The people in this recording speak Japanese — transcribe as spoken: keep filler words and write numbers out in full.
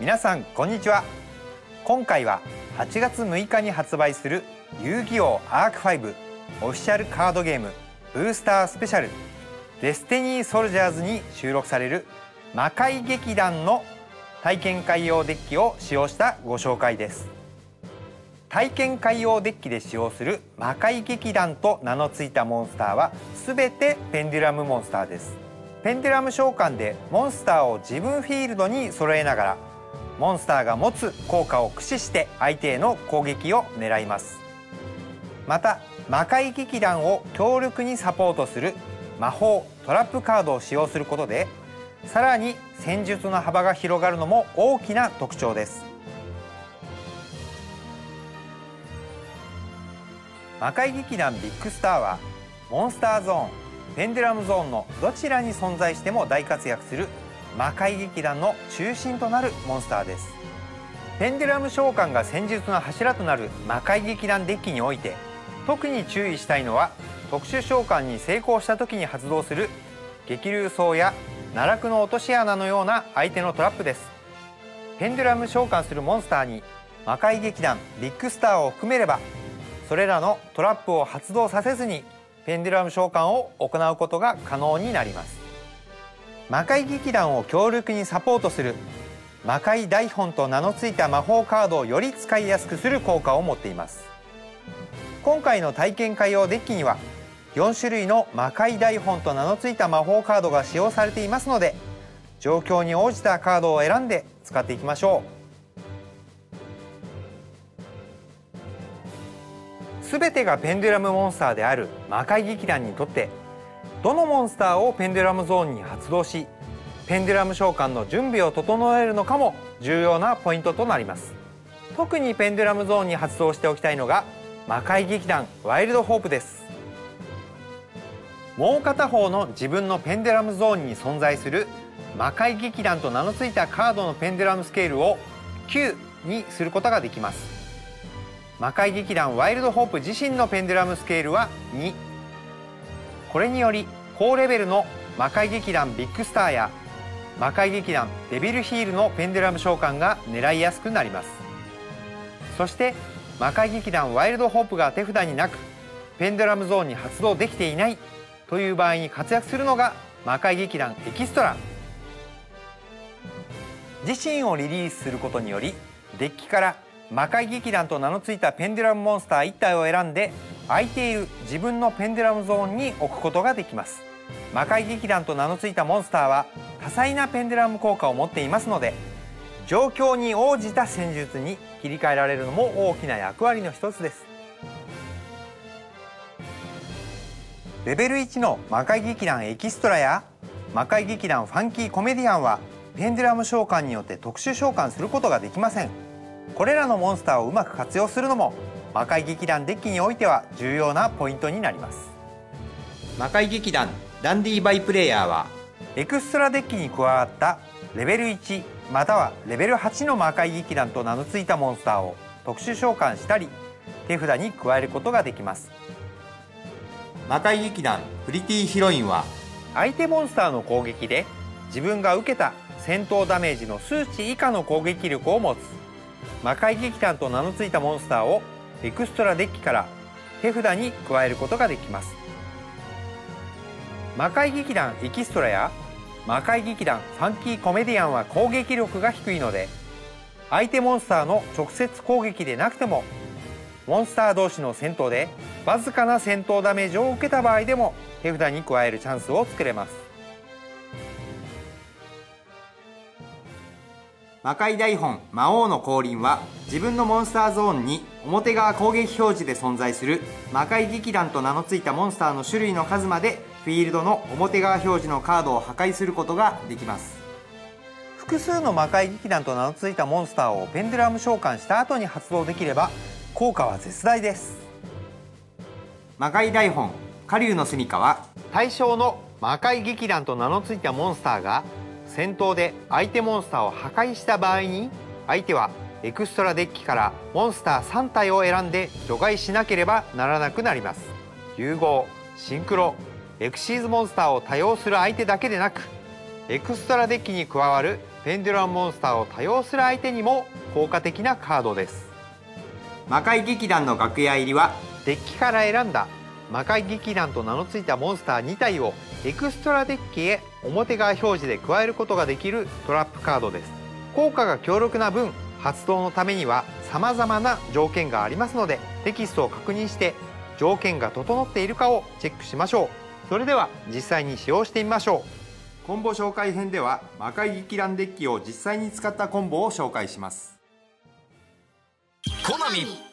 皆さんこんにちは。今回ははちがつむいかに発売する遊戯王アークファイブオフィシャルカードゲームブースタースペシャルデスティニーソルジャーズに収録される魔界劇団の体験会用デッキを使用したご紹介です。体験会用デッキで使用する魔界劇団と名の付いたモンスターは全てペンデュラムモンスターです。ペンデュラム召喚でモンスターを自分フィールドに揃えながらモンスターが持つ効果を駆使して相手への攻撃を狙います。また魔界劇団を強力にサポートする魔法トラップカードを使用することでさらに戦術の幅が広がるのも大きな特徴です。魔界劇団ビッグスターはモンスターゾーンペンデュラムゾーンのどちらに存在しても大活躍する魔界劇団の中心となるモンスターです。ペンデュラム召喚が戦術の柱となる魔界劇団デッキにおいて特に注意したいのは特殊召喚に成功した時に発動する激流層や奈落の落とし穴のような相手のトラップです。ペンデュラム召喚するモンスターに魔界劇団ビッグスターを含めればそれらのトラップを発動させずにペンデュラム召喚を行うことが可能になります。魔界劇団を強力にサポートする魔界大本と名の付いた魔法カードをより使いやすくする効果を持っています。今回の体験会用デッキにはよんしゅるいの魔界大本と名の付いた魔法カードが使用されていますので状況に応じたカードを選んで使っていきましょう。全てがペンデュラムモンスターである魔界劇団にとってどのモンスターをペンデュラムゾーンに発動しペンデュラム召喚の準備を整えるのかも重要なポイントとなります。特にペンデュラムゾーンに発動しておきたいのが魔界劇団ワイルドホープです。もう片方の自分のペンデュラムゾーンに存在する魔界劇団と名の付いたカードのペンデュラムスケールをきゅうにすることができます。魔界劇団ワイルドホープ自身のペンデュラムスケールはに。これにより高レベルの魔界劇団ビッグスターや魔界劇団デビルヒールのペンデュラム召喚が狙いやすくなります。そして魔界劇団ワイルドホープが手札になくペンデュラムゾーンに発動できていないという場合に活躍するのが魔界劇団エキストラ。自身をリリースすることによりデッキから魔界劇団と名の付いたペンデュラムモンスターいち体を選んで空いている自分のペンデュラムゾーンに置くことができます。魔界劇団と名の付いたモンスターは多彩なペンデュラム効果を持っていますので状況に応じた戦術に切り替えられるのも大きな役割の一つです。レベルいちの魔界劇団エキストラや魔界劇団ファンキーコメディアンはペンデュラム召喚によって特殊召喚することができません。これらのモンスターをうまく活用するのも魔界劇団デッキにおいては重要なポイントになります。魔界劇団ダンディーバイプレイヤーはエクストラデッキに加わったレベルいちまたはレベルはちの魔界劇団と名の付いたモンスターを特殊召喚したり手札に加えることができます。魔界劇団プリティヒロインは相手モンスターの攻撃で自分が受けた戦闘ダメージの数値以下の攻撃力を持つ魔界劇団と名の付いたモンスターをエクストラデッキから手札に加えることができます。魔界劇団エキストラや魔界劇団ファンキーコメディアンは攻撃力が低いので相手モンスターの直接攻撃でなくてもモンスター同士の戦闘でわずかな戦闘ダメージを受けた場合でも手札に加えるチャンスを作れます。魔界大本魔王の降臨は自分のモンスターゾーンに表側攻撃表示で存在する魔界劇団と名の付いたモンスターの種類の数までフィールドの表側表示のカードを破壊することができます。複数の魔界劇団と名の付いたモンスターをペンデュラム召喚した後に発動できれば効果は絶大です。魔界大本火竜の住処は対象の魔界劇団と名の付いたモンスターが戦闘で相手モンスターを破壊した場合に相手はエクストラデッキからモンスターさん体を選んで除外しなければならなくなります。融合、シンクロ、エクシーズモンスターを多用する相手だけでなくエクストラデッキに加わるペンデュラムモンスターを多用する相手にも効果的なカードです。魔界劇団の楽屋入りはデッキから選んだ魔界劇団と名の付いたモンスターにたいをエクストラデッキへ表側表示で加えることができるトラップカードです。効果が強力な分、発動のためには様々な条件がありますので、テキストを確認して条件が整っているかをチェックしましょう。それでは実際に使用してみましょう。コンボ紹介編では魔界劇団デッキを実際に使ったコンボを紹介します。 コナミ